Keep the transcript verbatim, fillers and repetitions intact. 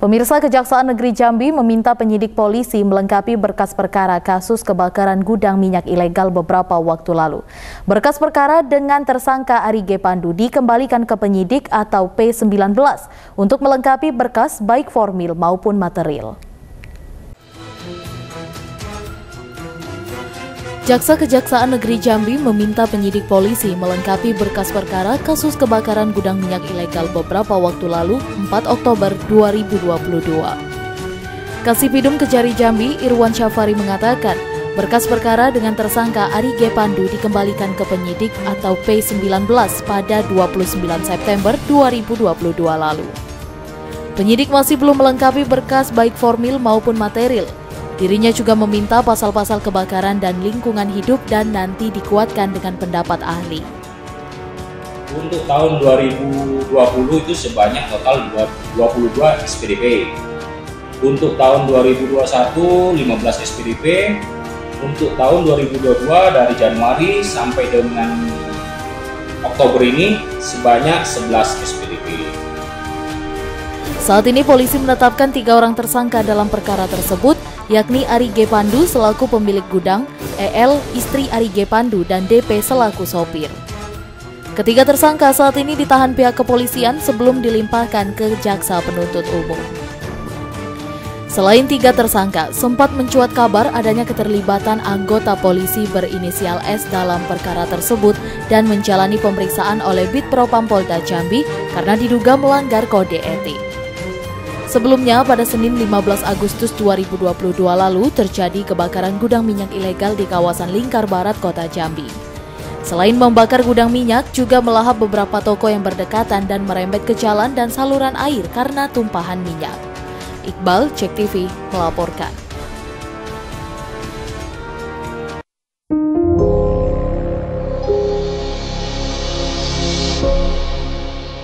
Pemirsa, Kejaksaan Negeri Jambi meminta penyidik polisi melengkapi berkas perkara kasus kebakaran gudang minyak ilegal beberapa waktu lalu. Berkas perkara dengan tersangka Ari G. Pandu dikembalikan ke penyidik atau P sembilan belas untuk melengkapi berkas baik formil maupun material. Jaksa Kejaksaan Negeri Jambi meminta penyidik polisi melengkapi berkas perkara kasus kebakaran gudang minyak ilegal beberapa waktu lalu, empat Oktober dua ribu dua puluh dua. Kasipidum Kejari Jambi, Irwan Syafari mengatakan, berkas perkara dengan tersangka Ari G. Pandu dikembalikan ke penyidik atau P sembilan belas pada dua puluh sembilan September dua ribu dua puluh dua lalu. Penyidik masih belum melengkapi berkas baik formil maupun material. Dirinya juga meminta pasal-pasal kebakaran dan lingkungan hidup dan nanti dikuatkan dengan pendapat ahli. Untuk tahun dua ribu dua puluh itu sebanyak total dua puluh dua S P D P. Untuk tahun dua ribu dua puluh satu, lima belas S P D P. Untuk tahun dua ribu dua puluh dua dari Januari sampai dengan Oktober ini sebanyak sebelas S P D P. Saat ini polisi menetapkan tiga orang tersangka dalam perkara tersebut, yakni Ari G. Pandu selaku pemilik gudang, E L istri Ari G. Pandu, dan D P selaku sopir. Ketiga tersangka saat ini ditahan pihak kepolisian sebelum dilimpahkan ke jaksa penuntut umum. Selain tiga tersangka, sempat mencuat kabar adanya keterlibatan anggota polisi berinisial S dalam perkara tersebut dan menjalani pemeriksaan oleh Bid Propam Polda Jambi karena diduga melanggar kode etik. Sebelumnya, pada Senin lima belas Agustus dua ribu dua puluh dua lalu terjadi kebakaran gudang minyak ilegal di kawasan Lingkar Barat, Kota Jambi. Selain membakar gudang minyak, juga melahap beberapa toko yang berdekatan dan merembet ke jalan dan saluran air karena tumpahan minyak. Iqbal, Cek T V, melaporkan.